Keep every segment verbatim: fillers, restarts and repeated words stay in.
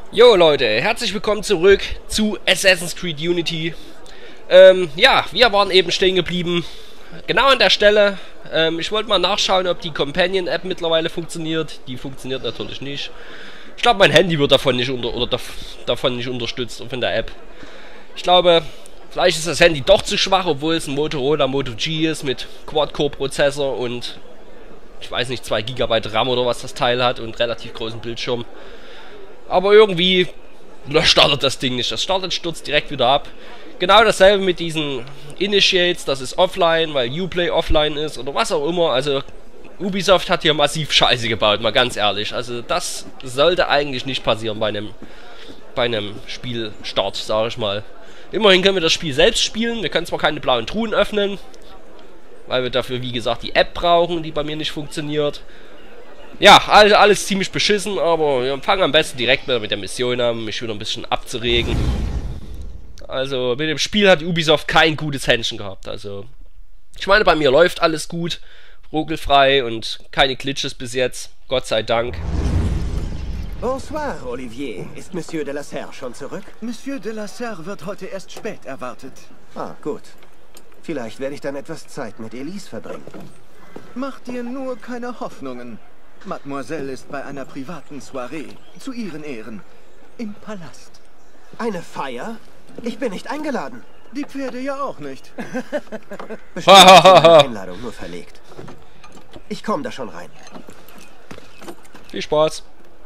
Jo Leute, herzlich willkommen zurück zu Assassin's Creed Unity. Ähm, ja, wir waren eben stehen geblieben, genau an der Stelle. Ähm, ich wollte mal nachschauen, ob die Companion-App mittlerweile funktioniert. Die funktioniert natürlich nicht. Ich glaube, mein Handy wird davon nicht unter oder dav davon nicht unterstützt von der App. Ich glaube, vielleicht ist das Handy doch zu schwach, obwohl es ein Motorola Moto G ist mit Quad-Core-Prozessor und ich weiß nicht, zwei Gigabyte RAM oder was das Teil hat und relativ großen Bildschirm. Aber irgendwie startet das Ding nicht. Das startet, stürzt direkt wieder ab. Genau dasselbe mit diesen Initiates. Das ist offline, weil Uplay offline ist oder was auch immer. Also Ubisoft hat hier massiv Scheiße gebaut, mal ganz ehrlich. Also das sollte eigentlich nicht passieren bei einem, bei einem Spielstart, sage ich mal. Immerhin können wir das Spiel selbst spielen. Wir können zwar keine blauen Truhen öffnen, weil wir dafür, wie gesagt, die App brauchen, die bei mir nicht funktioniert. Ja, alles, alles ziemlich beschissen, aber wir fangen am besten direkt mit der Mission an, mich wieder ein bisschen abzuregen. Also, mit dem Spiel hat Ubisoft kein gutes Händchen gehabt. Also, ich meine, bei mir läuft alles gut, ruckelfrei und keine Glitches bis jetzt, Gott sei Dank. Bonsoir, Olivier. Ist Monsieur de la Serre schon zurück? Monsieur de la Serre wird heute erst spät erwartet. Ah, gut. Vielleicht werde ich dann etwas Zeit mit Elise verbringen. Mach dir nur keine Hoffnungen. Mademoiselle ist bei einer privaten Soiree, zu ihren Ehren, im Palast. Eine Feier? Ich bin nicht eingeladen. Die Pferde ja auch nicht. Bestimmt ist meine Einladung nur verlegt. Ich komme da schon rein. Viel Spaß.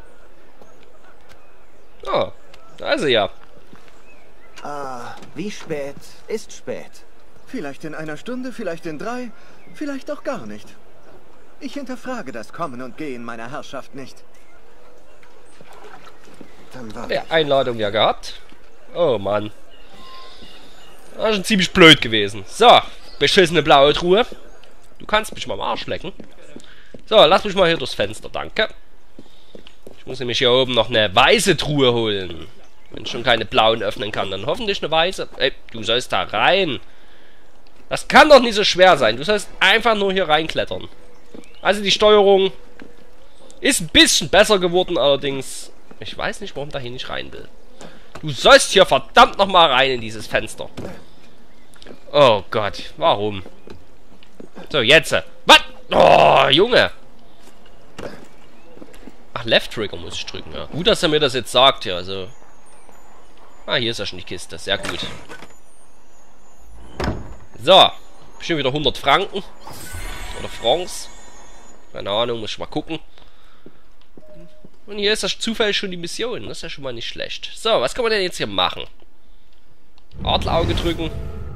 Ah, also ja. Ah, wie spät ist spät? Vielleicht in einer Stunde, vielleicht in drei, vielleicht auch gar nicht. Ich hinterfrage das Kommen und Gehen meiner Herrschaft nicht. Dann war Ja, Einladung ja gehabt. Oh Mann. Das ist schon ziemlich blöd gewesen. So, beschissene blaue Truhe. Du kannst mich mal am Arsch lecken. So, lass mich mal hier durchs Fenster, danke. Ich muss nämlich hier oben noch eine weiße Truhe holen. Wenn ich schon keine blauen öffnen kann, dann hoffentlich eine weiße. Ey, du sollst da rein. Das kann doch nicht so schwer sein. Du sollst einfach nur hier reinklettern. Also die Steuerung ist ein bisschen besser geworden, allerdings... Ich weiß nicht, warum da hier nicht rein will. Du sollst hier verdammt nochmal rein in dieses Fenster. Oh Gott, warum? So, jetzt. Was? Oh, Junge. Ach, Left Trigger muss ich drücken, ja. Gut, dass er mir das jetzt sagt, ja, also... Ah, hier ist ja schon die Kiste, sehr gut. So, bestimmt wieder hundert Franken. Oder Francs. Keine Ahnung, muss ich mal gucken. Und hier ist das zufällig schon die Mission. Das ist ja schon mal nicht schlecht. So, was kann man denn jetzt hier machen? Adlerauge drücken.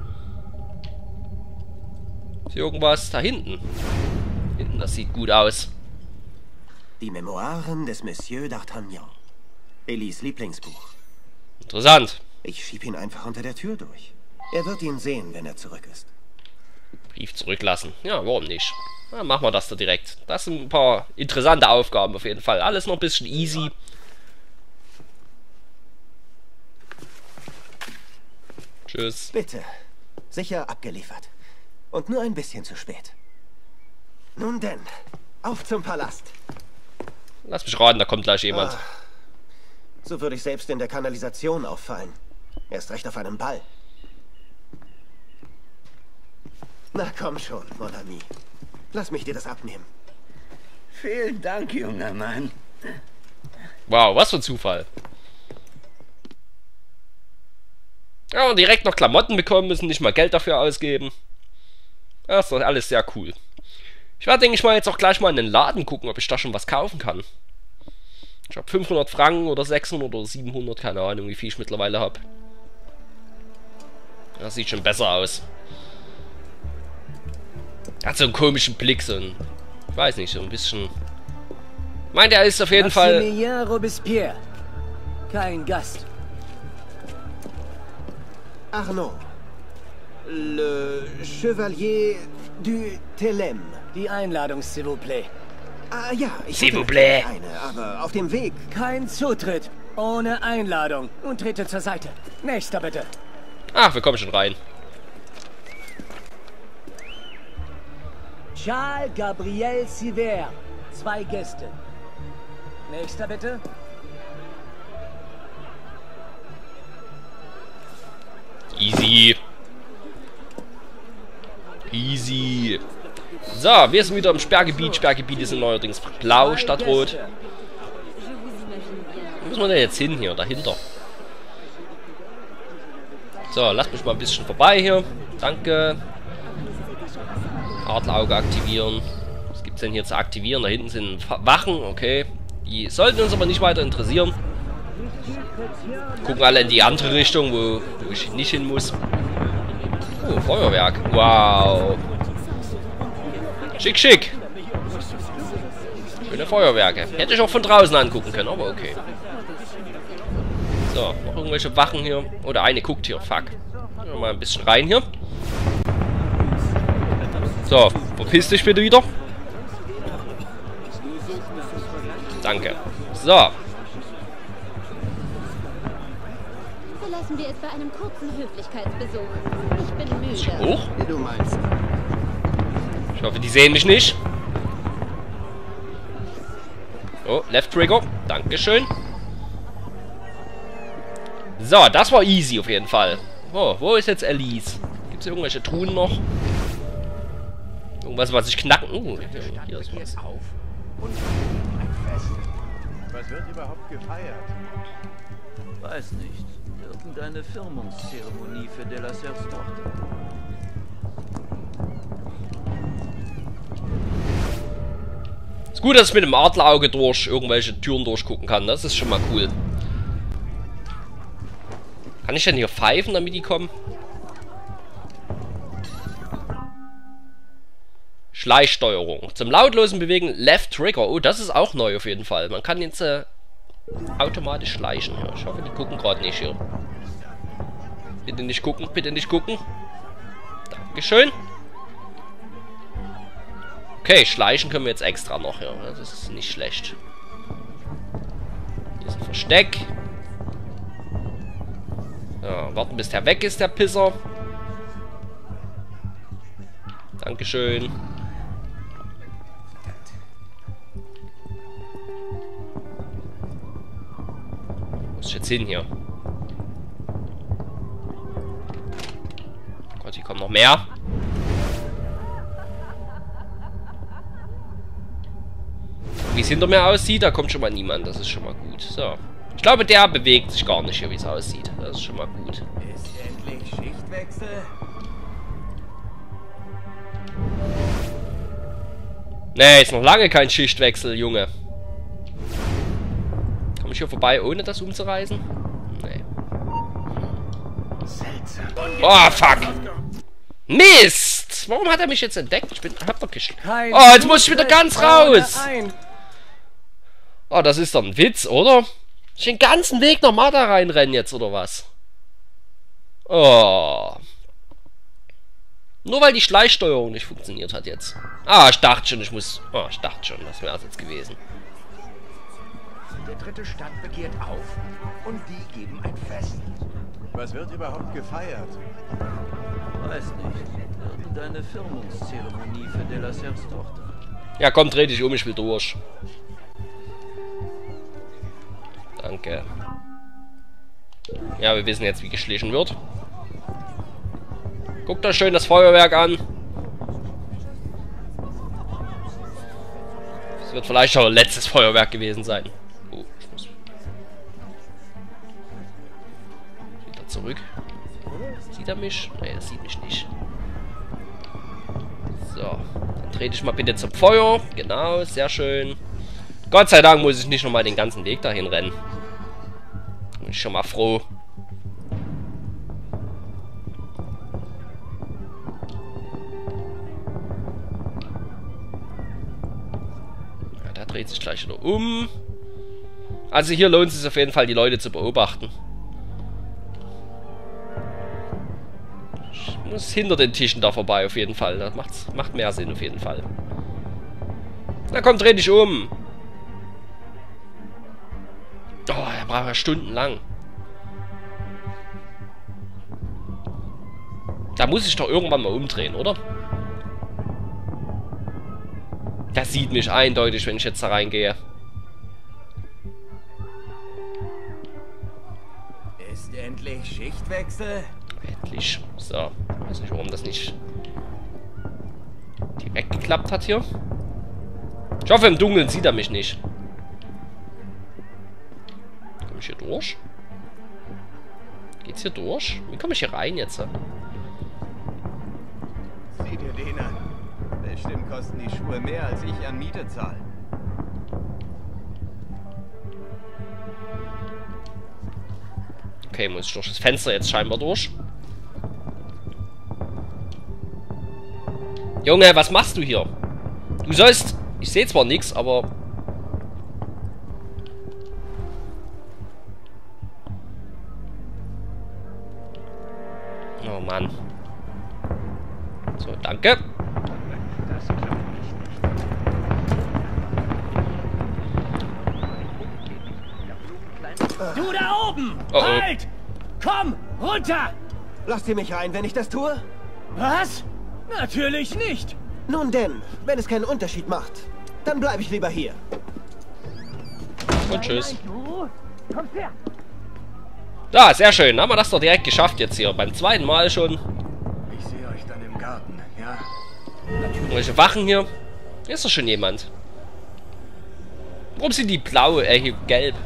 Ist hier irgendwas da hinten? Hinten, das sieht gut aus. die Memoiren des Monsieur d'Artagnan. Elise Lieblingsbuch. Interessant. Ich schieb ihn einfach unter der Tür durch. Er wird ihn sehen, wenn er zurück ist. Brief zurücklassen. Ja, warum nicht? Na, machen wir das da direkt. Das sind ein paar interessante Aufgaben auf jeden Fall. Alles noch ein bisschen easy. Tschüss. Bitte. Sicher abgeliefert. Und nur ein bisschen zu spät. Nun denn, auf zum Palast. Lass mich raten, da kommt gleich jemand. Ah, so würde ich selbst in der Kanalisation auffallen. Erst recht auf einem Ball. Na komm schon, mon ami. Lass mich dir das abnehmen. Vielen Dank, junger Mann. Wow, was für ein Zufall. Ja, und direkt noch Klamotten bekommen müssen, nicht mal Geld dafür ausgeben. Das ist doch alles sehr cool. Ich werde, denke ich mal, jetzt auch gleich mal in den Laden gucken, ob ich da schon was kaufen kann. Ich habe fünfhundert Franken oder sechshundert oder siebenhundert, keine Ahnung, wie viel ich mittlerweile habe. Das sieht schon besser aus. Hat so einen komischen Blick, so ein... Ich weiß nicht, so ein bisschen... Ich meine, der ist auf jeden Fall... Maximilien Robespierre. Kein Gast. Arnaud. Le Chevalier du Thelem. Die Einladung, s'il vous plaît. Ah ja, ich S'il hatte vous plaît. eine, aber auf dem Weg. Kein Zutritt. Ohne Einladung. Und trete zur Seite. Nächster bitte. Ach, wir kommen schon rein. Charles Gabriel Siver. Zwei Gäste. Nächster bitte. Easy. Easy. So, wir sind wieder im Sperrgebiet. Sperrgebiete sind neuerdings blau statt rot. Wo müssen wir denn jetzt hin hier? Dahinter. So, lasst mich mal ein bisschen vorbei hier. Danke. Adlerauge aktivieren. Was gibt es denn hier zu aktivieren? Da hinten sind Wachen, okay. Die sollten uns aber nicht weiter interessieren. Gucken alle in die andere Richtung, wo, wo ich nicht hin muss. Oh, Feuerwerk. Wow. Schick, schick. Schöne Feuerwerke. Hätte ich auch von draußen angucken können, aber okay. So, noch irgendwelche Wachen hier. Oder eine guckt hier, fuck. Mal ein bisschen rein hier. So, verpiss dich bitte wieder. Danke. So. Belassen wir es bei einem kurzen Höflichkeitsbesuch. Ich bin müde. Ist hoch? Wie du meinst. Ich hoffe, die sehen mich nicht. Oh, Left Trigger. Dankeschön. So, das war easy auf jeden Fall. Oh, wo ist jetzt Elise? Gibt es irgendwelche Truhen noch? Irgendwas, was ich knacken... Uh, hier, hier ist was. Was wird überhaupt gefeiert? Weiß nicht. Irgendeine Firmungszeremonie für Delacers Tochter. Ist gut, dass ich mit dem Adlerauge durch irgendwelche Türen durchgucken kann. Das ist schon mal cool. Kann ich denn hier pfeifen, damit die kommen? Schleichsteuerung. Zum lautlosen Bewegen Left Trigger. Oh, das ist auch neu auf jeden Fall. Man kann jetzt äh, automatisch schleichen. Ja, ich hoffe, die gucken gerade nicht hier. Bitte nicht gucken, bitte nicht gucken. Dankeschön. Okay, schleichen können wir jetzt extra noch. Ja, das ist nicht schlecht. Hier ist ein Versteck. Ja, warten bis der weg ist, der Pisser. Dankeschön. Wo ist jetzt hin hier? Gott, hier kommen noch mehr. Wie es hinter mir aussieht, da kommt schon mal niemand. Das ist schon mal gut. So. Ich glaube, der bewegt sich gar nicht hier, wie es aussieht. Das ist schon mal gut. Ist endlich Schichtwechsel? Nee, ist noch lange kein Schichtwechsel, Junge. Komme ich hier vorbei, ohne das umzureißen? Nee. Oh, fuck. Mist! Warum hat er mich jetzt entdeckt? Ich bin, hab doch geschlagen. Oh, jetzt muss ich wieder ganz raus. Oh, das ist doch ein Witz, oder? Ich den ganzen Weg nochmal da reinrennen jetzt, oder was? Oh. Nur weil die Schleichsteuerung nicht funktioniert hat jetzt. Ah, ich dachte schon, ich muss... Oh, ich dachte schon, das wäre es jetzt gewesen. Der dritte Stand begehrt auf und die geben ein Fest. Was wird überhaupt gefeiert? Weiß nicht. Irgendeine Firmungszeremonie für Delacers Tochter. Ja, komm, dreh dich um, ich will durch. Danke. Ja, wir wissen jetzt, wie geschlichen wird. Guckt euch schön das Feuerwerk an. Das wird vielleicht auch letztes Feuerwerk gewesen sein. Oh, ich muss wieder zurück. Sieht er mich? Ne, er sieht mich nicht. So, dann dreh dich mal bitte zum Feuer. Genau, sehr schön. Gott sei Dank muss ich nicht nochmal den ganzen Weg dahin rennen. Bin ich schon mal froh. Ja, der dreht sich gleich wieder um. Also hier lohnt es sich auf jeden Fall, die Leute zu beobachten. Ich muss hinter den Tischen da vorbei auf jeden Fall. Das macht's, macht mehr Sinn auf jeden Fall. Na komm, dreh dich um. Oh, er braucht ja stundenlang. Da muss ich doch irgendwann mal umdrehen, oder? Der sieht mich eindeutig, wenn ich jetzt da reingehe. Ist endlich Schichtwechsel? Endlich. So. Ich weiß nicht, warum das nicht direkt geklappt hat hier. Ich hoffe, im Dunkeln sieht er mich nicht. Komme ich hier durch? Geht's hier durch? Wie komme ich hier rein jetzt? Sieh dir den an. Bestimmt kosten die Schuhe mehr, als ich an Miete zahle. Okay, muss ich durch das Fenster jetzt scheinbar durch. Junge, was machst du hier? Du sollst... Ich sehe zwar nichts, aber... Oh Mann. So, danke. Du da oben! Oh, oh. Halt! Komm, runter! Lasst ihr mich rein, wenn ich das tue? Was? Natürlich nicht! Nun denn, wenn es keinen Unterschied macht, dann bleibe ich lieber hier. Und tschüss. Du kommst her! Da, sehr schön. Haben wir das doch direkt geschafft jetzt hier. Beim zweiten Mal schon. Ich sehe euch dann im Garten, ja? Welche Wachen hier? Hier ist doch schon jemand. Warum sind die blau, äh, hier gelb?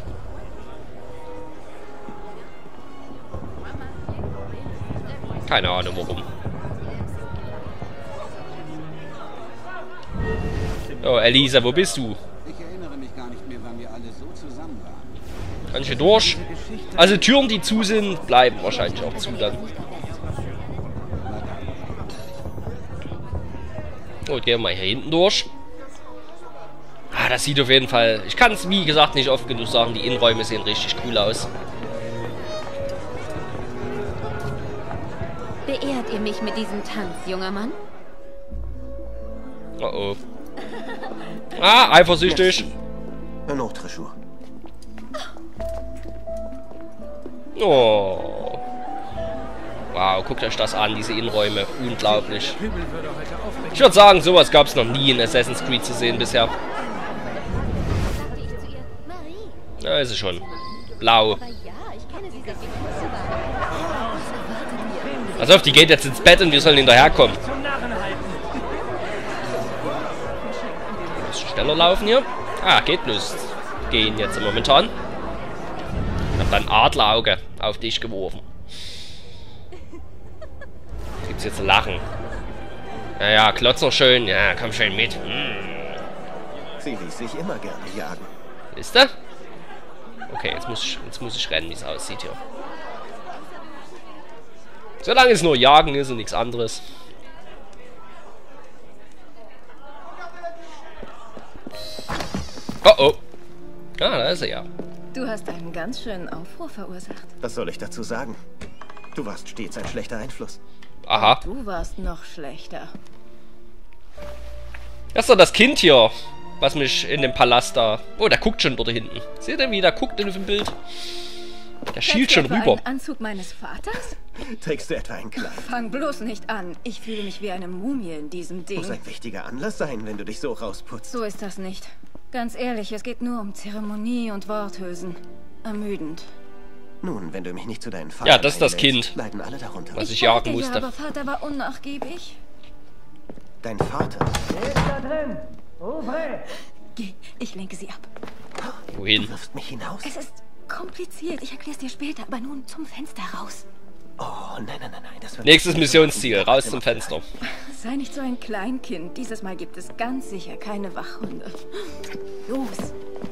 Keine Ahnung warum. Oh, Elisa, wo bist du? Ich erinnere mich gar nicht mehr, wann wir alle so zusammen waren. Kann ich hier durch? Also Türen, die zu sind, bleiben wahrscheinlich auch zu dann. Oh, gehen wir mal hier hinten durch. Ah, das sieht auf jeden Fall... Ich kann es, wie gesagt, nicht oft genug sagen. Die Innenräume sehen richtig cool aus. Beehrt ihr mich mit diesem Tanz, junger Mann? Oh oh. Ah, eifersüchtig. Un autre jour. Oh. Wow, guckt euch das an, diese Innenräume. Unglaublich. Ich würde sagen, sowas gab es noch nie in Assassin's Creed zu sehen bisher. Ja, ist es schon. Blau. Pass auf, die geht jetzt ins Bett und wir sollen hinterherkommen. Muss schneller laufen hier. Ah, geht bloß. Gehen jetzt momentan. Ich hab dann Adlerauge auf dich geworfen. Gibt's jetzt ein Lachen? Ja, ja, klotz noch schön. Ja, komm schön mit. Hm. Sie ließ sich immer gerne jagen. Ist er? Okay, jetzt muss ich, jetzt muss ich rennen, wie es aussieht hier. Solange es nur Jagen ist und nichts anderes. Oh oh. Ah, da ist er ja. Du hast einen ganz schönen Aufruhr verursacht. Was soll ich dazu sagen? Du warst stets ein schlechter Einfluss. Aha. Du warst noch schlechter. Das ist doch das Kind hier, was mich in dem Palast da... Oh, der guckt schon dort hinten. Seht ihr, wie der guckt in dem Bild? Der schielt schon rüber. Einen Anzug meines Vaters? Trägst du etwa ein Kleid? Fang bloß nicht an. Ich fühle mich wie eine Mumie in diesem Ding. Muss ein wichtiger Anlass sein, wenn du dich so rausputzt. So ist das nicht. Ganz ehrlich, es geht nur um Zeremonie und Worthülsen. Ermüdend. Nun, wenn du mich nicht zu deinen Vater Ja, das ist das einlädst, Kind, leiden alle darunter. was ich Ich jagen wollte ja, musste. aber Vater war unnachgiebig. Dein Vater? Wer ist da drin? Ouvre! Geh, ich lenke sie ab. Wohin? Du wirfst mich hinaus? Es ist kompliziert. Ich erkläre es dir später, aber nun zum Fenster raus. Oh, nein, nein, nein, nein. Das wird Nächstes Missionsziel, raus zum Fenster. Sei nicht so ein Kleinkind. Dieses Mal gibt es ganz sicher keine Wachhunde. Los.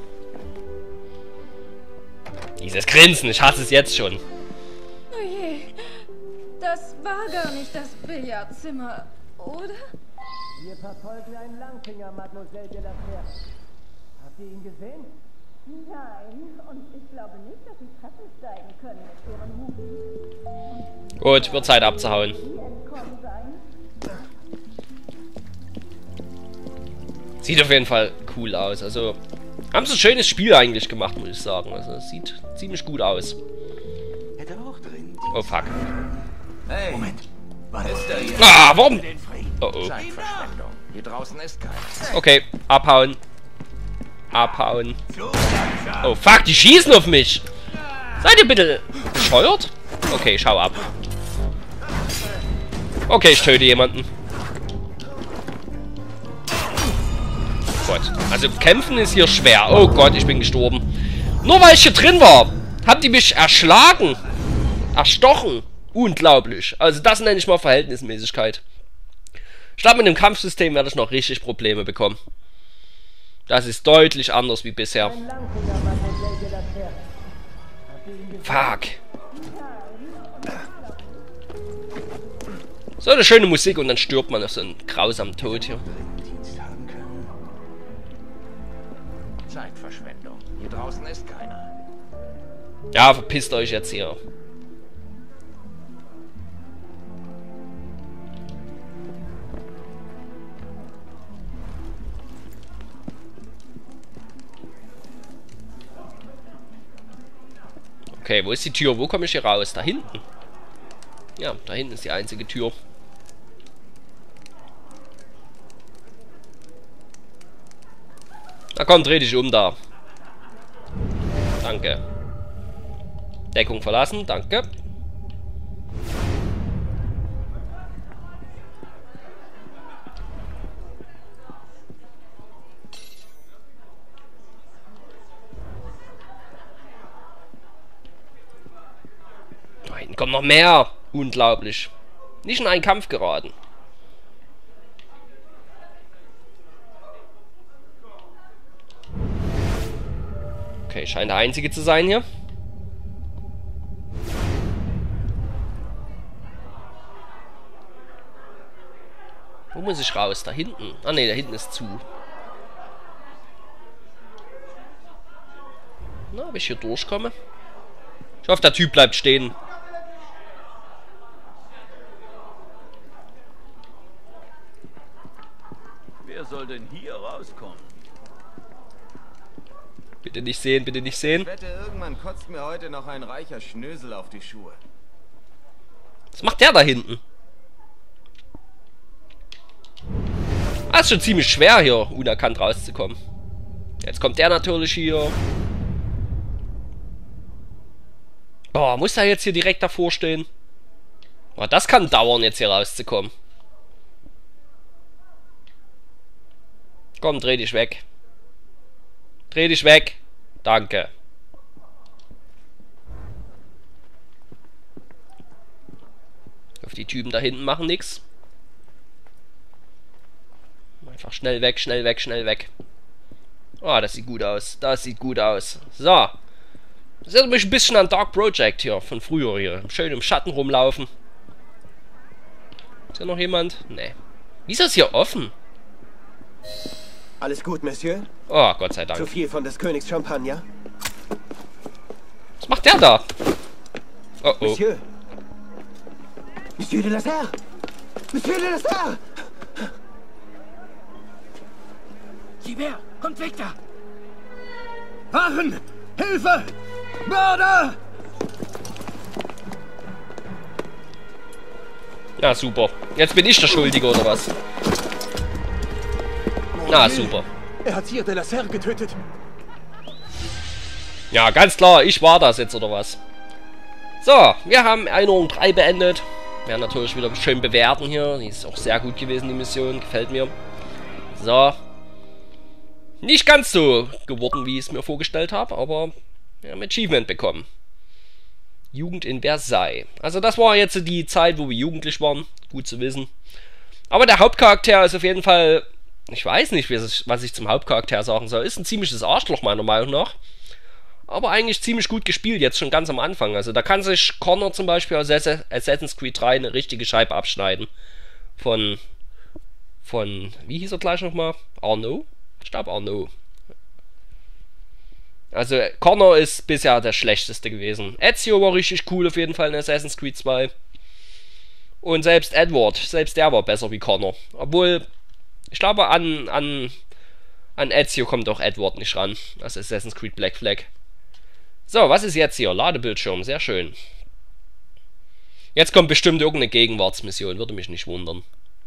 Dieses Grinsen, ich hasse es jetzt schon. Oh je. Das war gar nicht das Billardzimmer, oder? Wir verfolgen einen Langfinger, Mademoiselle de la Serre. Habt ihr ihn gesehen? Nein, und ich glaube nicht, dass sie Treppen steigen können mit ihren Mumis. Gut, wird Zeit abzuhauen. Entkommen sein. Sieht auf jeden Fall cool aus. Also, haben sie ein schönes Spiel eigentlich gemacht, muss ich sagen. Also, es sieht ziemlich gut aus. Hätte auch drin. Oh, fuck. Hey, Moment. was ist da hier? Ah, warum? Oh, oh. Zeitverschwendung. Hier draußen ist keins. Okay, abhauen. Abhauen. Oh, fuck, die schießen auf mich. Seid ihr bitte bescheuert? Okay, schau ab. Okay, ich töte jemanden. Gott. Also kämpfen ist hier schwer. Oh Gott, ich bin gestorben. Nur weil ich hier drin war, haben die mich erschlagen. Erstochen. Unglaublich. Also das nenne ich mal Verhältnismäßigkeit. Ich glaube, mit dem Kampfsystem werde ich noch richtig Probleme bekommen. Das ist deutlich anders wie bisher. Fuck. So eine schöne Musik und dann stirbt man auf so einen grausamen Tod hier. Zeitverschwendung. Hier draußen ist keiner. Ja, verpisst euch jetzt hier. Okay, wo ist die Tür? Wo komme ich hier raus? Da hinten. Ja, da hinten ist die einzige Tür. Na komm, dreh dich um da. Danke. Deckung verlassen, danke. Da hinten kommt noch mehr. Unglaublich. Nicht in einen Kampf geraten. Okay, scheint der einzige zu sein hier. Wo muss ich raus? Da hinten. Ah ne, da hinten ist zu. Na, ob ich hier durchkomme? Ich hoffe, der Typ bleibt stehen. Wer soll denn hier rauskommen? Bitte nicht sehen, bitte nicht sehen. Ich wette, irgendwann kotzt mir heute noch ein reicher Schnösel auf die Schuhe. Was macht der da hinten? Ah, ist schon ziemlich schwer hier, unerkannt rauszukommen. Jetzt kommt der natürlich hier. Boah, muss er jetzt hier direkt davor stehen? Boah, das kann dauern, jetzt hier rauszukommen. Komm, dreh dich weg. Dreh dich weg. Danke. Auf die Typen da hinten machen nichts. Einfach schnell weg, schnell weg, schnell weg. Oh, das sieht gut aus. Das sieht gut aus. So. Das erinnert mich ein bisschen an Dark Project hier, von früher hier. Schön im Schatten rumlaufen. Ist hier noch jemand? Nee. Wie ist das hier offen? Alles gut, Monsieur? Oh, Gott sei Dank. Zu viel von des Königs Champagner? Was macht der da? Oh, oh. Monsieur? Monsieur de la Serre! Monsieur de la Serre! Gilbert, kommt weg da! Wachen! Hilfe! Mörder! Ja, super. Jetzt bin ich der Schuldige, oder was? Na, super. Er hat hier de la Serre getötet. Ja, ganz klar, ich war das jetzt, oder was? So, wir haben Erinnerung drei beendet. Wir werden natürlich wieder schön bewerten hier. Die ist auch sehr gut gewesen, die Mission. Gefällt mir. So. Nicht ganz so geworden, wie ich es mir vorgestellt habe, aber wir haben Achievement bekommen. Jugend in Versailles. Also das war jetzt die Zeit, wo wir jugendlich waren. Gut zu wissen. Aber der Hauptcharakter ist auf jeden Fall... Ich weiß nicht, was ich zum Hauptcharakter sagen soll. Ist ein ziemliches Arschloch, meiner Meinung nach. Aber eigentlich ziemlich gut gespielt, jetzt schon ganz am Anfang. Also da kann sich Connor zum Beispiel aus Assassin's Creed drei eine richtige Scheibe abschneiden. Von... Von... Wie hieß er gleich nochmal? Arnaud? Ich glaube Arnaud. Also Connor ist bisher der schlechteste gewesen. Ezio war richtig cool auf jeden Fall in Assassin's Creed zwei. Und selbst Edward, selbst der war besser wie Connor. Obwohl, ich glaube an, an, an Ezio kommt auch Edward nicht ran. Das ist Assassin's Creed Black Flag. So, was ist jetzt hier? Ladebildschirm, sehr schön. Jetzt kommt bestimmt irgendeine Gegenwartsmission, würde mich nicht wundern.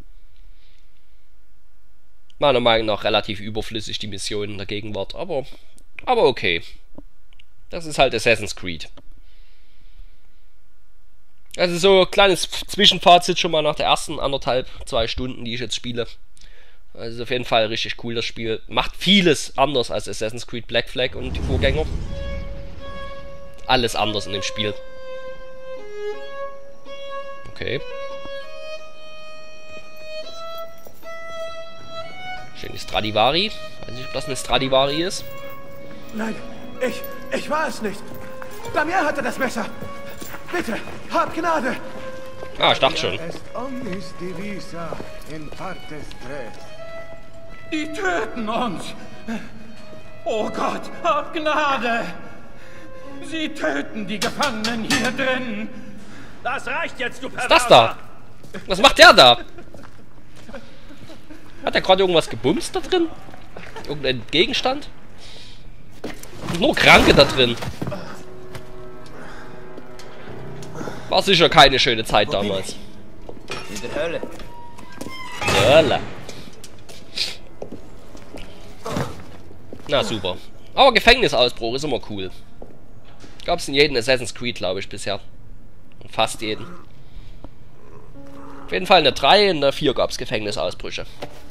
Meiner Meinung nach relativ überflüssig die Mission in der Gegenwart, aber, aber okay. Das ist halt Assassin's Creed. Also so kleines Zwischenfazit schon mal nach der ersten anderthalb, zwei Stunden, die ich jetzt spiele. Also auf jeden Fall richtig cool das Spiel. Macht vieles anders als Assassin's Creed Black Flag und die Vorgänger. Alles anders in dem Spiel. Okay. Schönes Stradivari. Weiß nicht, ob das eine Stradivari ist. Nein, ich, ich war es nicht. Damien hatte das Messer. Bitte, hab Gnade. Ah, ich dachte schon. Die töten uns. Oh Gott, hab Gnade. Sie töten die Gefangenen hier drin. Das reicht jetzt, du Perverser. Was ist das da? Was macht der da? Hat er gerade irgendwas gebumst da drin? Irgendein Gegenstand? Nur Kranke da drin. War sicher keine schöne Zeit damals. In der Hölle. In der Hölle. Na super. Aber Gefängnisausbruch ist immer cool. Gab's in jedem Assassin's Creed, glaube ich, bisher. Fast jeden. Auf jeden Fall in der drei, in der vier gab's Gefängnisausbrüche.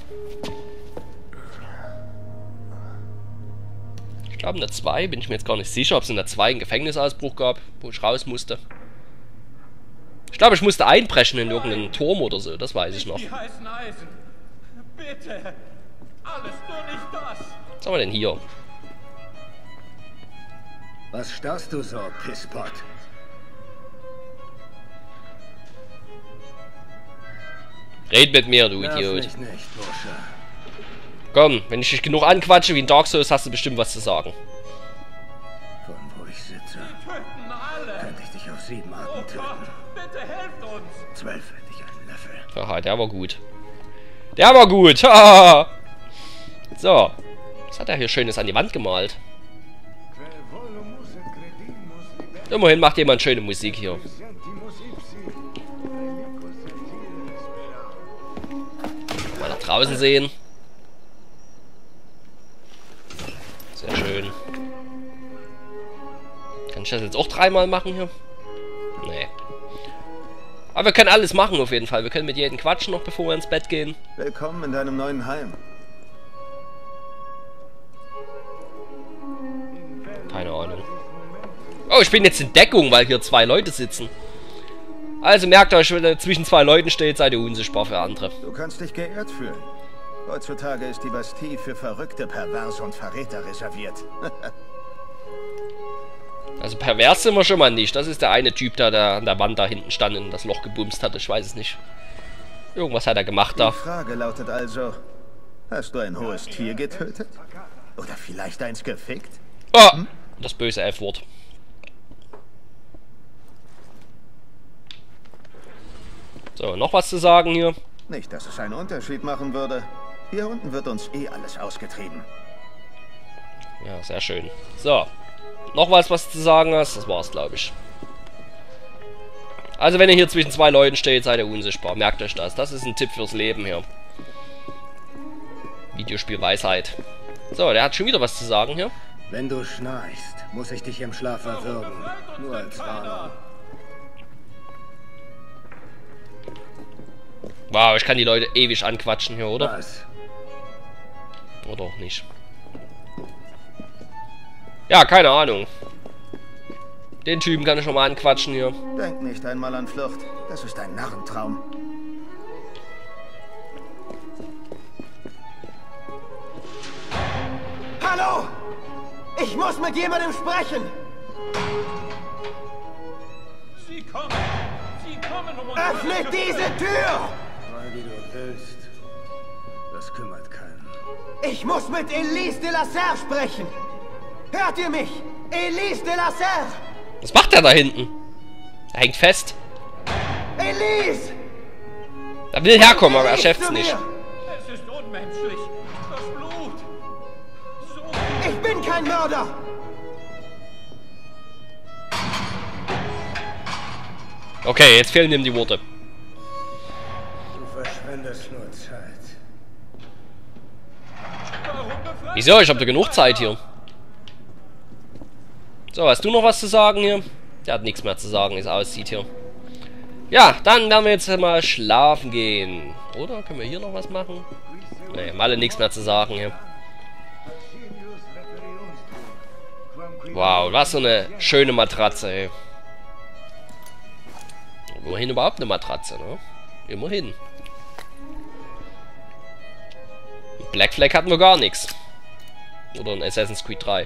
Ich glaube in der zwei bin ich mir jetzt gar nicht sicher, ob es in der zwei einen Gefängnisausbruch gab, wo ich raus musste. Ich glaube, ich musste einbrechen in irgendeinen Turm oder so, das weiß ich noch. Die heißen Eisen. Bitte. Alles, nur nicht das. Was haben wir denn hier? Was starrst du so, Pisspot? Red mit mir, du Nerv Idiot. mich nicht, Bursche. Komm, wenn ich dich genug anquatsche wie in Dark Souls, hast du bestimmt was zu sagen. Von wo ich sitze, Töten alle. könnte ich dich auf sieben Oh Arten Gott, töten. bitte helft uns. Zwölf hätte ich einen Löffel. Haha, der war gut. Der war gut. Haha. So. Was hat er hier Schönes an die Wand gemalt? Immerhin macht jemand schöne Musik hier. Mal nach draußen sehen. Sehr schön. Kann ich das jetzt auch dreimal machen hier? Nee. Aber wir können alles machen auf jeden Fall. Wir können mit jedem quatschen noch, bevor wir ins Bett gehen. Willkommen in deinem neuen Heim. Keine Ahnung. Oh, ich bin jetzt in Deckung, weil hier zwei Leute sitzen. Also merkt euch, wenn ihr zwischen zwei Leuten steht, seid ihr unsichtbar für andere. Du kannst dich geehrt fühlen. Heutzutage ist die Bastille für Verrückte, Perverse und Verräter reserviert. Also pervers sind wir schon mal nicht. Das ist der eine Typ, der, der an der Wand da hinten stand und das Loch gebumst hat. Ich weiß es nicht. Irgendwas hat er gemacht da. Die Frage lautet also, hast du ein hohes Tier getötet? Oder vielleicht eins gefickt? Oh, das böse F-Wort. So, noch was zu sagen hier? Nicht, dass es einen Unterschied machen würde. Hier unten wird uns eh alles ausgetrieben. Ja, sehr schön. So, noch was, was du zu sagen hast? Das war's, glaube ich. Also, wenn ihr hier zwischen zwei Leuten steht, seid ihr unsichtbar. Merkt euch das. Das ist ein Tipp fürs Leben hier. Videospielweisheit. So, der hat schon wieder was zu sagen hier. Wenn du schnarchst, muss ich dich im Schlaf erwürgen. Nur als Warnung. Wow, ich kann die Leute ewig anquatschen hier, oder? Was? Oder auch nicht. Ja, keine Ahnung. Den Typen kann ich schon mal anquatschen hier. Denk nicht einmal an Flucht. Das ist ein Narrentraum. Hallo! Ich muss mit jemandem sprechen! Sie kommen. Sie kommen, um uns Öffnet diese Tür! Mal wie du willst. Das kümmert keinen. Ich muss mit Elise de la Serre sprechen! Hört ihr mich? Elise de la Serre! Was macht der da hinten? Er hängt fest. Elise! Er will herkommen, aber er schafft's nicht. Es ist unmenschlich. Das Blut. So. Ich bin kein Mörder! Okay, jetzt fehlen ihm die Worte. Du verschwendest nur Zeit. Warum befreit? Wieso? Ich hab da genug Zeit hier. So, hast du noch was zu sagen hier? Der hat nichts mehr zu sagen, wie es aussieht hier. Ja, dann werden wir jetzt mal schlafen gehen. Oder? Können wir hier noch was machen? Ne, haben alle nichts mehr zu sagen hier. Wow, was so eine schöne Matratze, ey. Immerhin überhaupt eine Matratze, ne? Immerhin. Black Flag hatten wir gar nichts. Oder in Assassin's Creed drei.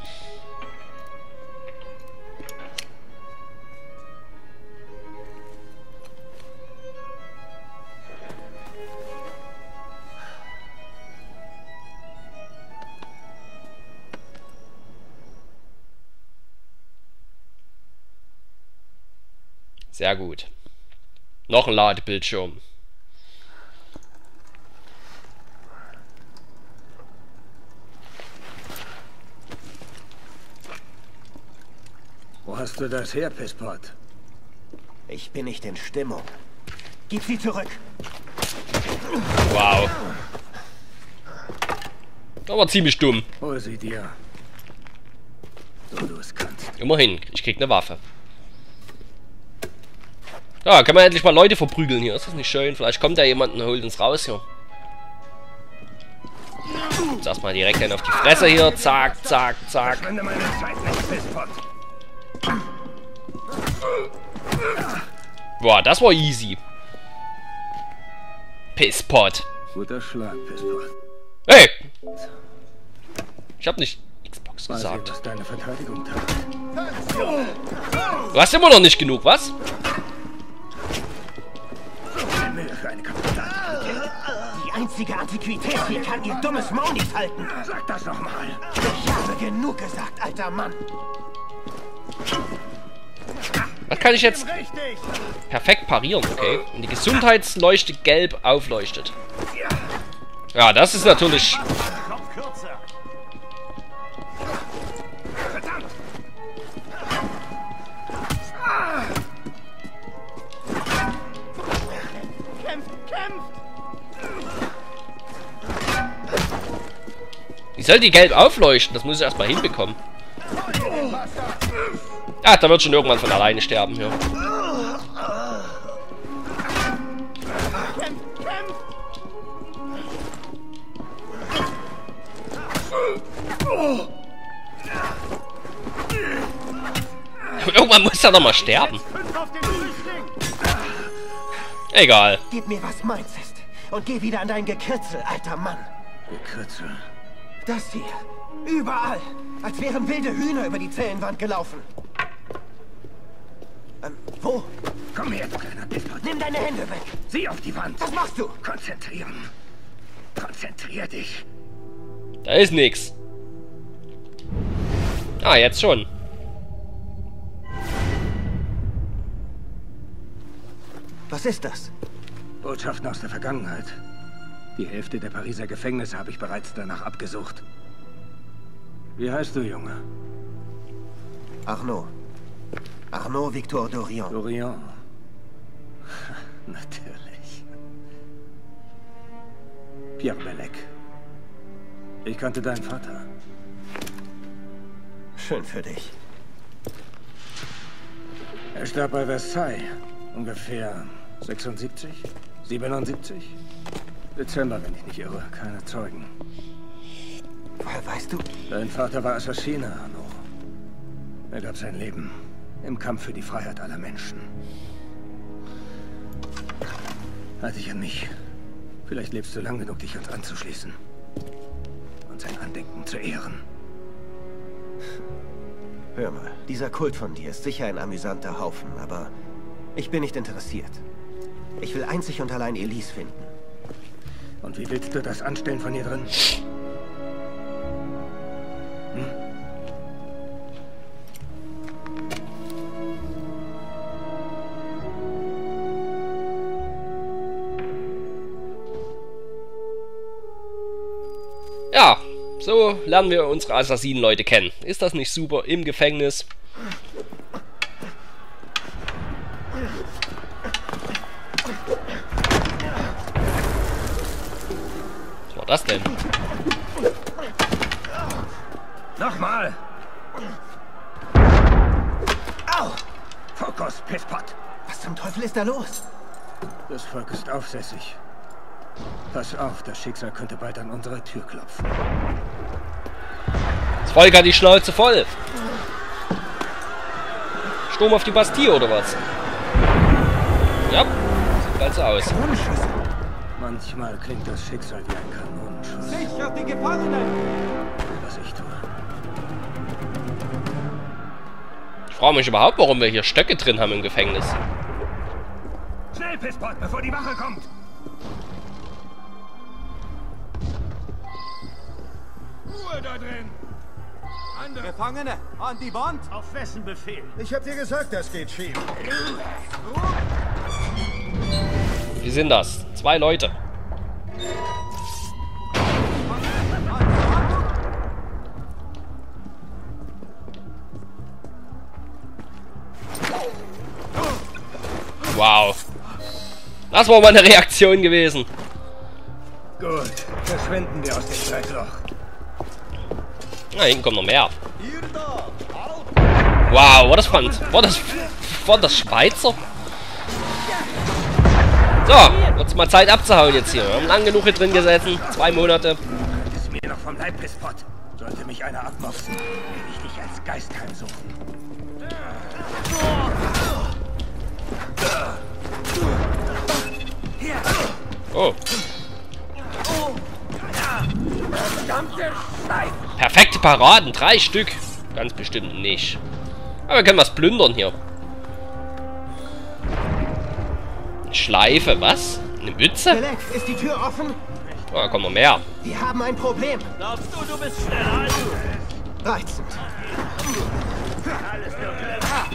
Sehr gut. Noch ein Ladebildschirm. Wo hast du das her, Pisspot? Ich bin nicht in Stimmung. Gib sie zurück. Wow. Aber ziemlich dumm. Hol sie dir. So du es kannst. Immerhin, ich krieg eine Waffe. Ja, kann man endlich mal Leute verprügeln hier. Ist das nicht schön? Vielleicht kommt da jemand und holt uns raus hier. Jetzt erstmal direkt einen auf die Fresse hier. Zack, zack, zack. Boah, das war easy. Pisspot. Guter Schlag, Pisspot. Hey! Ich hab nicht Xbox Weiß gesagt. ich, was deine Verteidigung tat. Du hast immer noch nicht genug, was? Für eine Kapitän. Die einzige Antiquität hier kann ihr dummes Maul nicht halten. Sag das noch mal. Ich habe genug gesagt, alter Mann. Was kann ich jetzt perfekt parieren, okay? Und die Gesundheitsleuchte gelb aufleuchtet. Ja, das ist natürlich... Wie soll die gelb aufleuchten? Das muss ich erstmal hinbekommen. Ah, da wird schon irgendwann von alleine sterben hier. Irgendwann muss er doch mal sterben. Egal. Gib mir, was meins ist. Und geh wieder an dein Gekritzel, alter Mann. Gekritzel. Das hier. Überall. Als wären wilde Hühner über die Zellenwand gelaufen. Ähm, wo? Komm her, du kleiner Pisspot. Nimm deine Hände weg. Sieh auf die Wand. Was machst du? Konzentrieren. Konzentrier dich. Da ist nix. Ah, jetzt schon. Was ist das? Botschaften aus der Vergangenheit. Die Hälfte der Pariser Gefängnisse habe ich bereits danach abgesucht. Wie heißt du, Junge? Arnaud. Arnaud Victor Dorian. Dorian. Natürlich. Pierre Belec. Ich kannte deinen Vater. Schön für dich. Er starb bei Versailles. Ungefähr sechsundsiebzig? siebenundsiebzig? Dezember, wenn ich nicht irre. Keine Zeugen. Woher weißt du? Dein Vater war Assassine, Arnaud. Er gab sein Leben im Kampf für die Freiheit aller Menschen. Halt dich an mich. Vielleicht lebst du lang genug, dich uns anzuschließen. Und sein Andenken zu ehren. Hör mal, dieser Kult von dir ist sicher ein amüsanter Haufen, aber ich bin nicht interessiert. Ich will einzig und allein Elise finden. Und wie willst du das anstellen von hier drin? Hm? Ja, so lernen wir unsere Assassinenleute kennen. Ist das nicht super? Im Gefängnis. Was war das denn? Nochmal! Au! Fokus, Pisspot! Was zum Teufel ist da los? Das Volk ist aufsässig. Pass auf, das Schicksal könnte bald an unsere Tür klopfen. Das Volk hat die Schnauze voll. Sturm auf die Bastille, oder was? Ja, sieht bald so aus. Kanonenschüsse. Manchmal klingt das Schicksal wie ein Kanonenschuss. Sichert die Gefangenen! Was ich tue. Ich frage mich überhaupt, warum wir hier Stöcke drin haben im Gefängnis. Schnell, Pisspot, bevor die Wache kommt! Ruhe da drin! Andere. Gefangene, an die Wand! Auf wessen Befehl? Ich hab dir gesagt, das geht schief. Wie sind das? Zwei Leute. Wow. Das war mal eine Reaktion gewesen. Gut, verschwinden wir aus dem Zeitloch. Na, hinten kommt noch mehr. Wow, war das fand. War das. War das Schweizer? So, wird's mal Zeit abzuhauen jetzt hier. Wir haben lang genug hier drin gesessen. Zwei Monate. Ist mir noch vom Leib, Pisspot. Sollte mich einer abmopsen, will ich dich als Geist heimsuchen. Oh. Perfekte Paraden, drei Stück. Ganz bestimmt nicht. Aber wir können was plündern hier. Schleife, was? Eine Mütze? Belek, ist die Tür offen? Oh, da kommt noch mehr. Wir haben ein Problem. Glaubst du, du bist schneller als du? Reizend. Alles nur clever.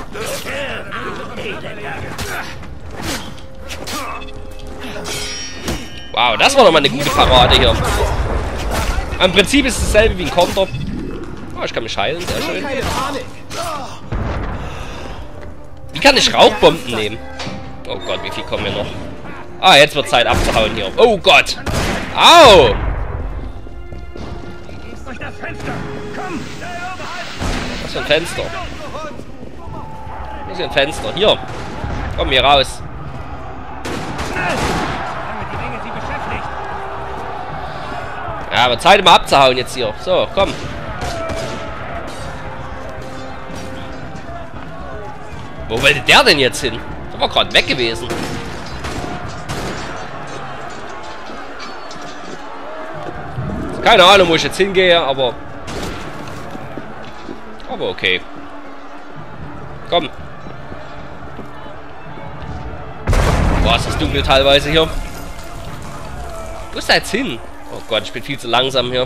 Wow, das war doch mal eine gute Parade hier. Im Prinzip ist es dasselbe wie ein Konter. Oh, ich kann mich heilen, sehr schön. Keine Panik. Wie kann ich Rauchbomben nehmen? Oh Gott, wie viel kommen wir noch? Ah, jetzt wird Zeit abzuhauen hier. Oh Gott! Au! Durch das Fenster! Komm! Was für ein Fenster? Was für ein Fenster? Hier! Komm hier raus! Die Menge sie beschäftigt! Ja, aber Zeit mal abzuhauen jetzt hier. So, komm. Wo wollte der denn jetzt hin? Der war gerade weg gewesen. Keine Ahnung, wo ich jetzt hingehe, aber... Aber okay. Komm. Boah, ist das dunkel teilweise hier. Wo ist er jetzt hin? Oh Gott, ich bin viel zu langsam hier.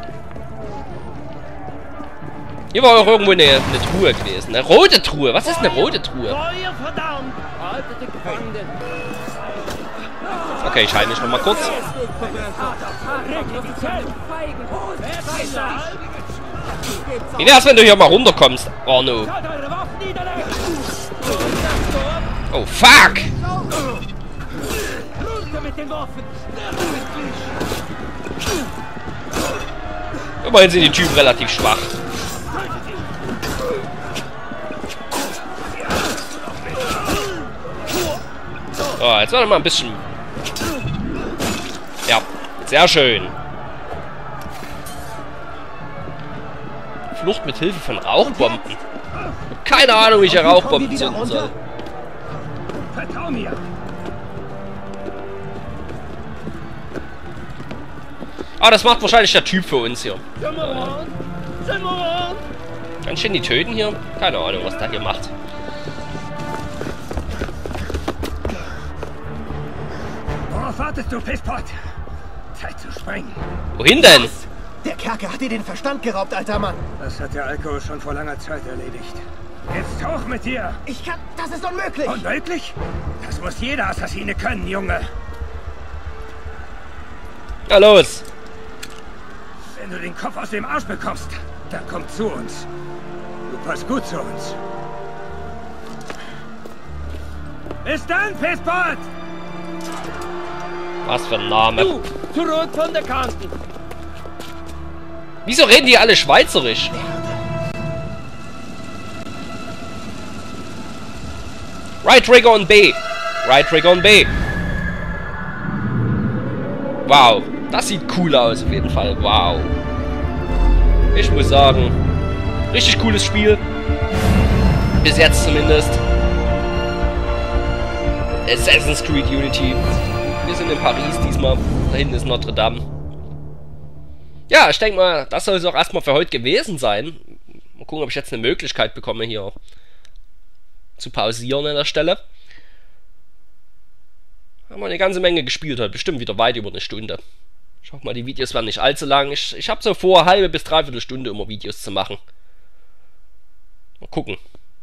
Hier war auch irgendwo eine, eine Truhe gewesen. Eine rote Truhe. Was ist eine rote Truhe? Feuer, verdammt! Haltet die Gefangenen! Okay, ich halte mich noch mal kurz. Wie wär's, wenn du hier mal runterkommst, Arno? Oh, fuck! Immerhin sind die Typen relativ schwach. So, jetzt warte mal ein bisschen. Ja, sehr schön. Flucht mit Hilfe von Rauchbomben. Keine Ahnung, wie ich hier Rauchbomben zünden soll. Vertrau mir! Ah, das macht wahrscheinlich der Typ für uns hier. Zimmermann! Zimmermann! Kann ich den die töten hier? Keine Ahnung, was der hier macht. Worauf wartest du, Pisspot? Zeit zu sprengen. Wohin denn? Der Kerker hat dir den Verstand geraubt, alter Mann. Das hat der Alkohol schon vor langer Zeit erledigt. Jetzt hoch mit dir! Ich kann... Das ist unmöglich. Unmöglich? Das muss jeder Assassine können, Junge. Ja, los. Wenn du den Kopf aus dem Arsch bekommst, dann komm zu uns. Du passt gut zu uns. Bis dann, Pisspot! Was für ein Name. Du, zurück von der Kante! Wieso reden die alle Schweizerisch? Right Trigger und B. Right Trigger und B. Wow. Das sieht cool aus auf jeden Fall. Wow. Ich muss sagen, richtig cooles Spiel. Bis jetzt zumindest. Assassin's Creed Unity. Wir sind in Paris diesmal. Da hinten ist Notre Dame. Ja, ich denke mal, das soll es auch erstmal für heute gewesen sein. Mal gucken, ob ich jetzt eine Möglichkeit bekomme, hier zu pausieren an der Stelle. Haben wir eine ganze Menge gespielt heute. Bestimmt wieder weit über eine Stunde. Ich hoffe mal, die Videos werden nicht allzu lang. Ich, ich habe so vor, halbe bis dreiviertel Stunde immer Videos zu machen. Mal gucken.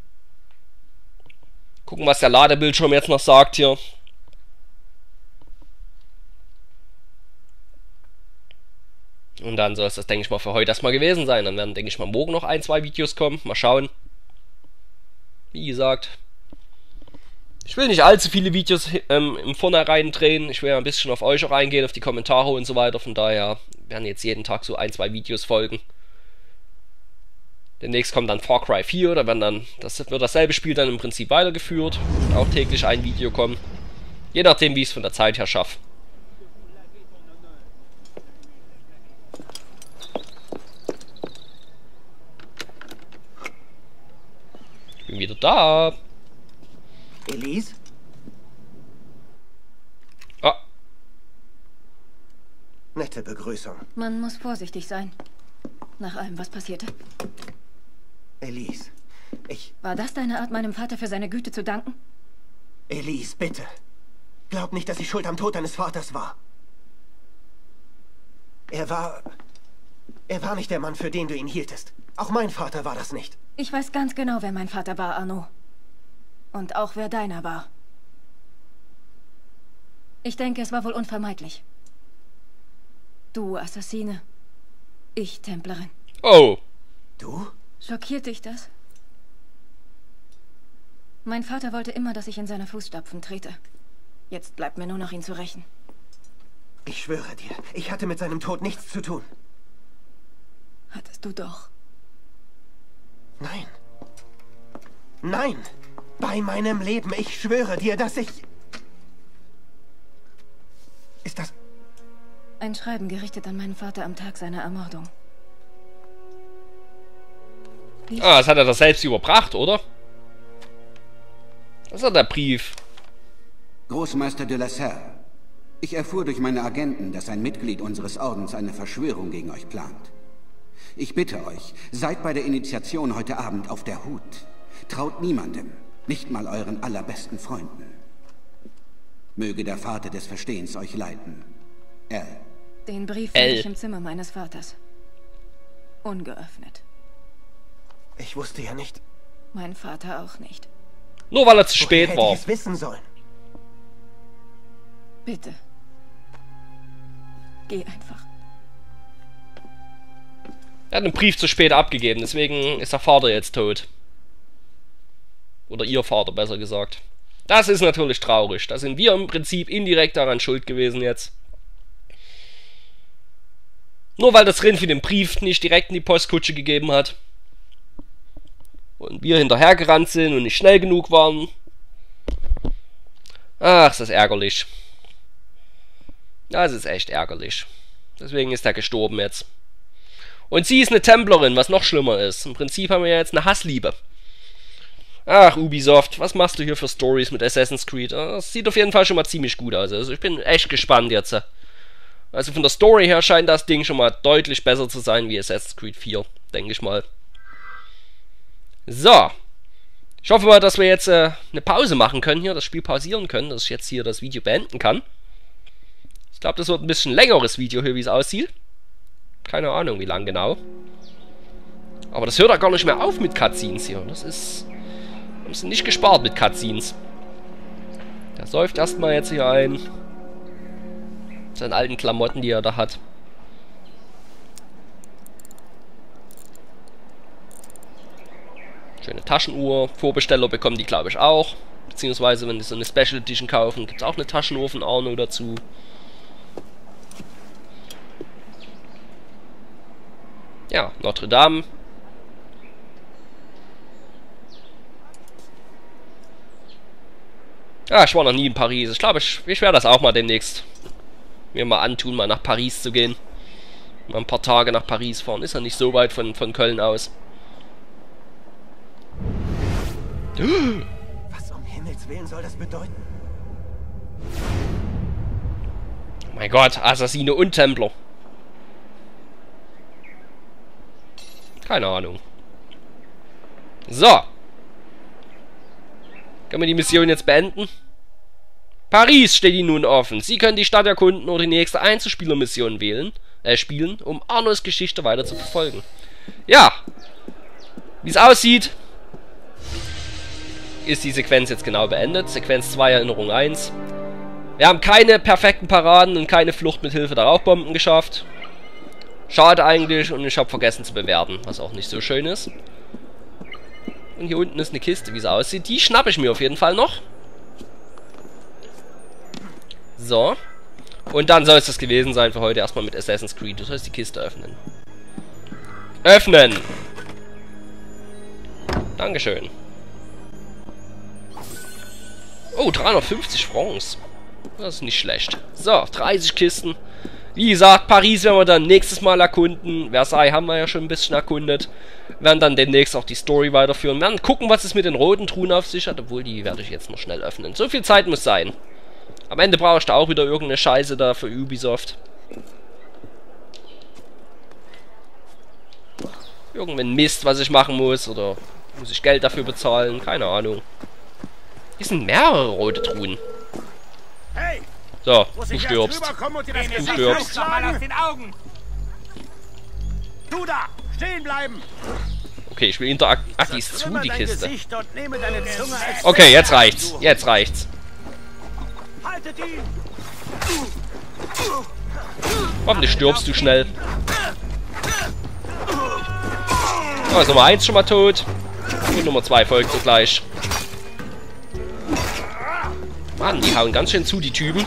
Gucken, was der Ladebildschirm jetzt noch sagt hier. Und dann soll es das, denke ich mal, für heute erstmal gewesen sein. Dann werden, denke ich mal, morgen noch ein, zwei Videos kommen. Mal schauen. Wie gesagt, ich will nicht allzu viele Videos ähm, im Vornherein drehen. Ich will ja ein bisschen auf euch auch eingehen, auf die Kommentare und so weiter. Von daher werden jetzt jeden Tag so ein, zwei Videos folgen. Demnächst kommt dann Far Cry vier. Da werden dann, das wird dasselbe Spiel dann im Prinzip weitergeführt. Und auch täglich ein Video kommen. Je nachdem, wie ich es von der Zeit her schaffe. Ich bin wieder da. Elise? Ah. Nette Begrüßung. Man muss vorsichtig sein. Nach allem, was passierte. Elise, ich... War das deine Art, meinem Vater für seine Güte zu danken? Elise, bitte. Glaub nicht, dass ich schuld am Tod deines Vaters war. Er war... Er war nicht der Mann, für den du ihn hieltest. Auch mein Vater war das nicht. Ich weiß ganz genau, wer mein Vater war, Arno. Und auch wer deiner war. Ich denke, es war wohl unvermeidlich. Du Assassine. Ich Templerin. Oh. Du? Schockiert dich das? Mein Vater wollte immer, dass ich in seine Fußstapfen trete. Jetzt bleibt mir nur noch, ihn zu rächen. Ich schwöre dir, ich hatte mit seinem Tod nichts zu tun. Hattest du doch. Nein. Nein! Bei meinem Leben, ich schwöre dir, dass ich... Ist das... Ein Schreiben gerichtet an meinen Vater am Tag seiner Ermordung. Wie Ah, das hat er doch selbst überbracht, oder? Das ist der Brief. Großmeister de la Serre, ich erfuhr durch meine Agenten, dass ein Mitglied unseres Ordens eine Verschwörung gegen euch plant. Ich bitte euch, seid bei der Initiation heute Abend auf der Hut. Traut niemandem, nicht mal euren allerbesten Freunden. Möge der Vater des Verstehens euch leiten. L. Den Brief fand L. ich im Zimmer meines Vaters. Ungeöffnet. Ich wusste ja nicht... Mein Vater auch nicht. Nur weil er zu Woher spät hätte war. ich es wissen sollen? Bitte. Geh einfach. Er hat den Brief zu spät abgegeben, deswegen ist der Vater jetzt tot. Oder ihr Vater, besser gesagt. Das ist natürlich traurig. Da sind wir im Prinzip indirekt daran schuld gewesen jetzt. Nur weil das Rinfi den Brief nicht direkt in die Postkutsche gegeben hat. Und wir hinterhergerannt sind und nicht schnell genug waren. Ach, ist das ärgerlich. Das ist echt ärgerlich. Deswegen ist er gestorben jetzt. Und sie ist eine Templerin, was noch schlimmer ist. Im Prinzip haben wir ja jetzt eine Hassliebe. Ach, Ubisoft, was machst du hier für Stories mit Assassin's Creed? Das sieht auf jeden Fall schon mal ziemlich gut aus. Also ich bin echt gespannt jetzt. Also von der Story her scheint das Ding schon mal deutlich besser zu sein wie Assassin's Creed vier, denke ich mal. So. Ich hoffe mal, dass wir jetzt äh, eine Pause machen können hier, das Spiel pausieren können, dass ich jetzt hier das Video beenden kann. Ich glaube, das wird ein bisschen längeres Video hier, wie es aussieht. Keine Ahnung, wie lang genau. Aber das hört ja gar nicht mehr auf mit Cutscenes hier. Das ist... Wir sind nicht gespart mit Cutscenes. Der säuft erstmal jetzt hier ein. Seine alten Klamotten, die er da hat. Schöne Taschenuhr. Vorbesteller bekommen die, glaube ich, auch. Beziehungsweise, wenn die so eine Special Edition kaufen, gibt es auch eine Taschenuhr von Arno dazu. Ja, Notre Dame. Ja, ich war noch nie in Paris. Ich glaube, ich, ich werde das auch mal demnächst mir mal antun, mal nach Paris zu gehen. Mal ein paar Tage nach Paris fahren. Ist ja nicht so weit von, von Köln aus. Was um Himmels Willen soll das bedeuten? Oh mein Gott, Assassine und Templer. Keine Ahnung. So. Können wir die Mission jetzt beenden? Paris steht Ihnen nun offen. Sie können die Stadt erkunden oder die nächste Einzelspielermission wählen, äh, spielen, um Arnos Geschichte weiter zu verfolgen. Ja. Wie es aussieht, ist die Sequenz jetzt genau beendet. Sequenz zwei, Erinnerung eins. Wir haben keine perfekten Paraden und keine Flucht mit Hilfe der Rauchbomben geschafft. Schade eigentlich, und ich habe vergessen zu bewerten, was auch nicht so schön ist. Und hier unten ist eine Kiste, wie es aussieht. Die schnappe ich mir auf jeden Fall noch. So. Und dann soll es das gewesen sein für heute. Erstmal mit Assassin's Creed. Du sollst die Kiste öffnen. Öffnen! Dankeschön. Oh, dreihundertfünfzig Francs. Das ist nicht schlecht. So, dreißig Kisten. Wie gesagt, Paris werden wir dann nächstes Mal erkunden. Versailles haben wir ja schon ein bisschen erkundet. Wir werden dann demnächst auch die Story weiterführen. Wir werden gucken, was es mit den roten Truhen auf sich hat. Obwohl, die werde ich jetzt noch schnell öffnen. So viel Zeit muss sein. Am Ende brauche ich da auch wieder irgendeine Scheiße da für Ubisoft. Irgendein Mist, was ich machen muss. Oder muss ich Geld dafür bezahlen? Keine Ahnung. Hier sind mehrere rote Truhen. Hey! So, du stirbst. Du stirbst. Du da! Stehen bleiben! Okay, ich will Interaktis zu, die Kiste. Okay, Okay, jetzt reicht's. Jetzt reicht's. Haltet ihn! Hoffentlich stirbst du schnell. Oh, ist Nummer eins schon mal tot. Und Nummer zwei folgt sogleich. Mann, die hauen ganz schön zu, die Typen.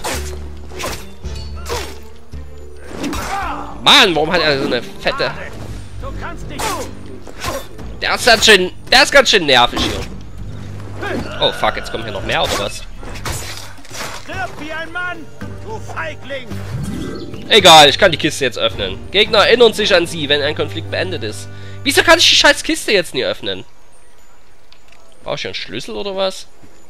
Mann, warum hat er so eine fette... Du kannst nicht! Der ist ganz schön... Der ist ganz schön nervig hier. Oh, fuck, jetzt kommen hier noch mehr, oder was? Stirb wie ein Mann! Du Feigling! Egal, ich kann die Kiste jetzt öffnen. Gegner erinnern sich an sie, wenn ein Konflikt beendet ist. Wieso kann ich die scheiß Kiste jetzt nie öffnen? Brauche ich hier einen Schlüssel oder was?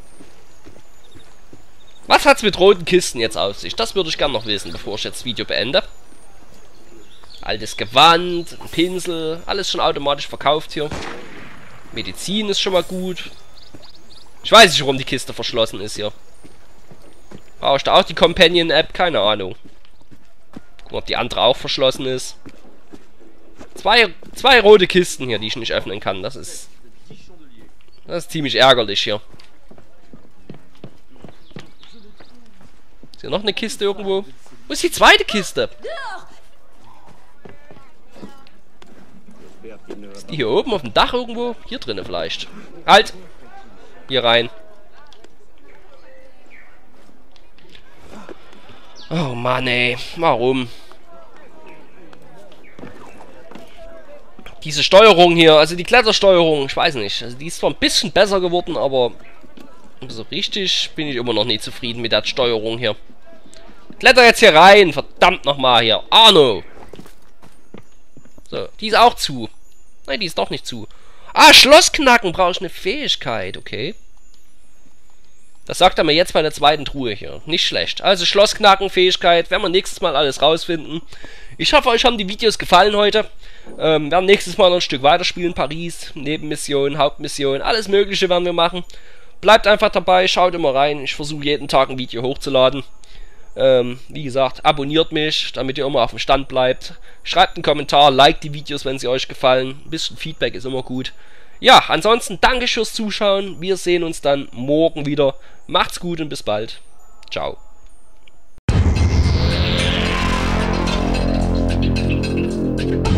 Was hat's mit roten Kisten jetzt auf sich? Das würde ich gerne noch wissen, bevor ich jetzt das Video beende. Altes Gewand, ein Pinsel, alles schon automatisch verkauft hier. Medizin ist schon mal gut. Ich weiß nicht, warum die Kiste verschlossen ist hier. Brauche ich da auch die Companion-App? Keine Ahnung. Gucken, ob die andere auch verschlossen ist. Zwei, zwei rote Kisten hier, die ich nicht öffnen kann. Das ist... Das ist ziemlich ärgerlich hier. Ist hier noch eine Kiste irgendwo? Wo ist die zweite Kiste? Ist die hier oben auf dem Dach irgendwo? Hier drinnen vielleicht. Halt! Hier rein. Oh Mann, ey. Warum? Diese Steuerung hier, also die Klettersteuerung, ich weiß nicht. Also die ist zwar ein bisschen besser geworden, aber so richtig bin ich immer noch nicht zufrieden mit der Steuerung hier. Kletter jetzt hier rein, verdammt nochmal hier. Arno! So, die ist auch zu. Nein, die ist doch nicht zu. Ah, Schloss knacken, brauche ich eine Fähigkeit, okay. Das sagt er mir jetzt bei der zweiten Truhe hier. Nicht schlecht. Also Schloss knacken, Fähigkeit, werden wir nächstes Mal alles rausfinden. Ich hoffe, euch haben die Videos gefallen heute. Ähm, werden nächstes Mal noch ein Stück weiterspielen. Paris, Nebenmission, Hauptmission, alles mögliche werden wir machen. Bleibt einfach dabei, schaut immer rein. Ich versuche jeden Tag ein Video hochzuladen. Ähm, wie gesagt, abonniert mich, damit ihr immer auf dem Stand bleibt. Schreibt einen Kommentar, liked die Videos, wenn sie euch gefallen. Ein bisschen Feedback ist immer gut. Ja, ansonsten danke fürs Zuschauen. Wir sehen uns dann morgen wieder. Macht's gut und bis bald. Ciao. Thank you.